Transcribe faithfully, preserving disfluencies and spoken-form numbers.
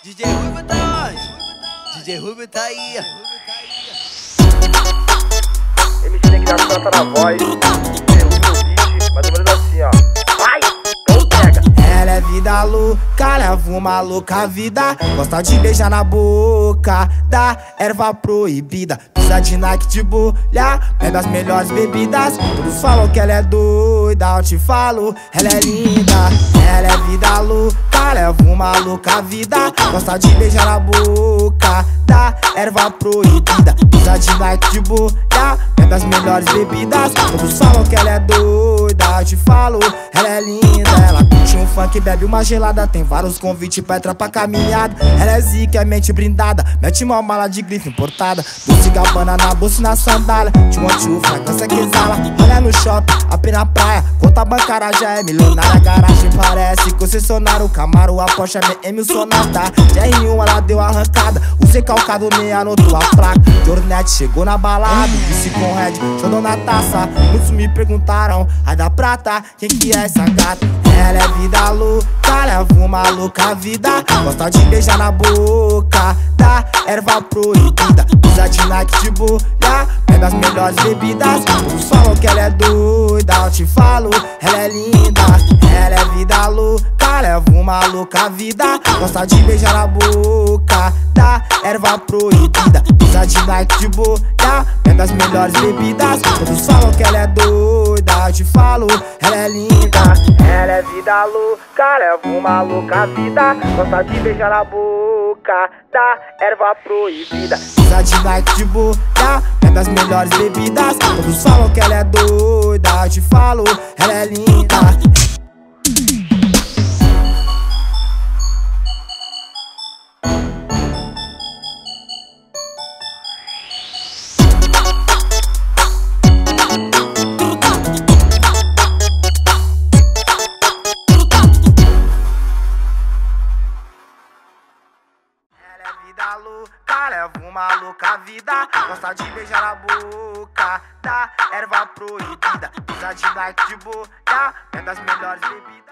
D J Rubio tá onde? D J Rubio tá aí. M C Negrão canta na voz, D J Rubio no beat, mais ou menos assim, ó. Vai, então pega. Ela é vida louca, leva uma louca vida. Gosta de beijar na boca, da erva proibida. Pisa de Nike de bolha, bebe as melhores bebidas. Todos falam que ela é doida, eu te falo, ela é linda. Ela é vida louca, leva uma louca vida. Gosta de beijar na boca, da erva proibida. Pisa de Nike de bolha, bebe as melhores bebidas. Todos falam que ela é doida, eu te falo, ela é linda. Ela curte um funk, bebe uma gelada. Tem vários convites pra entrar pra caminhada. Ela é zica, é mente brindada. Mete uma mala de grife importada. Doce Gabbana na bolsa e na sandália. Te monte o fragrância que exala. Olha no shopping, a pé na praia. Conta bancária já é milionária. Garagem parece concessionário. Camaro, a Porsche, a M, o Sonata. De R um ela deu arrancada. Usei calcado, nem anotou a placa. Jornet chegou na balada. Vice com Red, jogou na taça. Muitos me perguntaram, ai da prata, quem que é essa gata? Ela é vida louca, leva uma louca vida. Gosta de beijar na boca, da erva proibida. Usa de Nike de bolha, bebe as melhores bebidas. Todos falam que ela é doida, eu te falo, ela é linda. Ela é vida louca, leva uma louca vida. Gosta de beijar na boca, da erva proibida. Usa de Nike de bolha, bebe as melhores bebidas. Todos falam que ela é doida, eu te falo, ela é linda. Ela é vida louca, leva uma louca vida. Gosta de beijar na boca, da erva proibida. Usa de Nike de bolha, bebe as melhores bebidas. Todos falam que ela é doida, eu te falo, ela é linda. Vida louca, leva uma louca vida. Gosta de beijar na boca, da erva proibida. Usa de Nike de bolha, bebe as melhores bebidas.